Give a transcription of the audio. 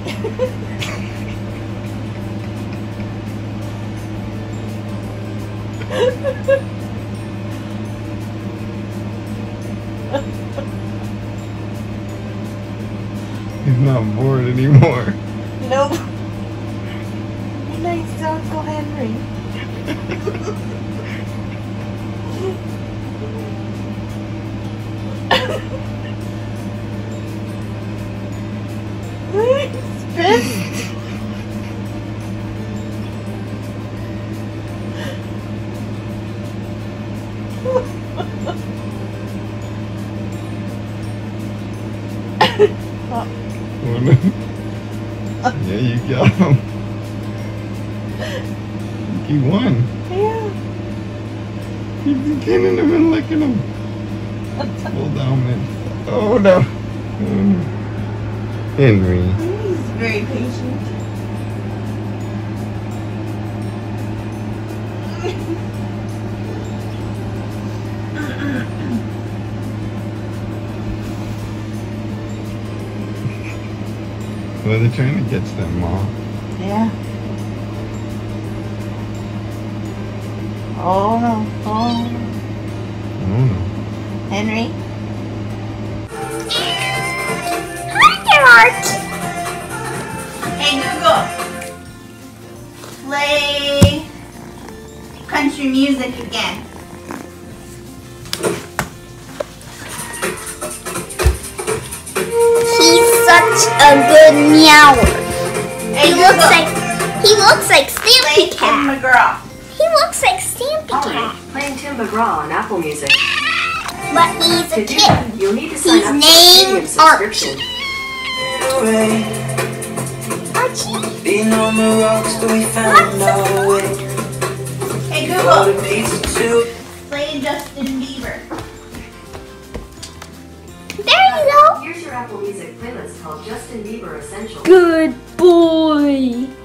He's not bored anymore. Nope. Nice to Uncle Henry. He's pissed. Yeah, you got him. He won. Yeah. You can't even licking him. Pull down, man. Oh no. Henry. He's very patient. Well, they're trying to catch them, Mom. Yeah. Oh no. Oh no. Oh no. Henry? Hi there, Archy. Hey Google. Play country music again. He's such a good meower. Hey, He looks like Play Stampy Tim Cat. McGraw. He looks like Stampy Alright, Cat. playing Tim McGraw on Apple Music. But he's a To do, kitten. you'll need to sign He's up for a named premium subscription. Archie. Being on the rocks, but we found our way. Hey Got a Google. pizza too. Play Justin Bieber. There you go. Here's your Apple Music playlist called Justin Bieber Essentials. Good boy.